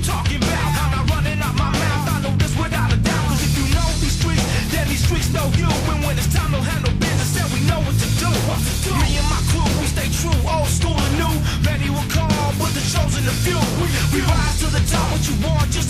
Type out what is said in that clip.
talking about? I'm not running out my mouth, I know this without a doubt. Cause if you know these streets, then these streets know you. And when it's time to handle business, then we know what to do. Me and my crew, we stay true, old school and new. Many will call, but the chosen the few. We rise to the top, what you want, just